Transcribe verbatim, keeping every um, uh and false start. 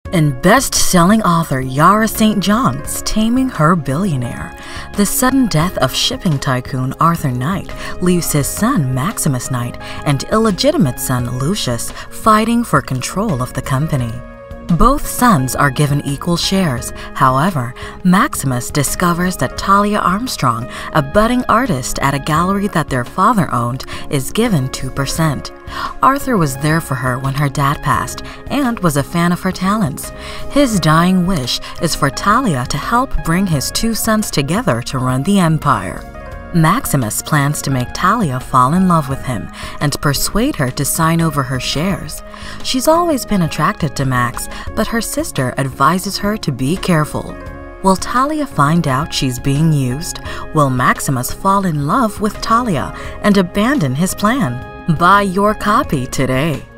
In best-selling author Yara Saint John's Taming Her Billionaire, the sudden death of shipping tycoon Arthur Knight leaves his son Maximus Knight and illegitimate son Lucius fighting for control of the company. Both sons are given equal shares. However, Maximus discovers that Talia Armstrong, a budding artist at a gallery that their father owned, is given two percent. Arthur was there for her when her dad passed and was a fan of her talents. His dying wish is for Talia to help bring his two sons together to run the empire. Maximus plans to make Talia fall in love with him and persuade her to sign over her shares. She's always been attracted to Max, but her sister advises her to be careful. Will Talia find out she's being used? Will Maximus fall in love with Talia and abandon his plan? Buy your copy today.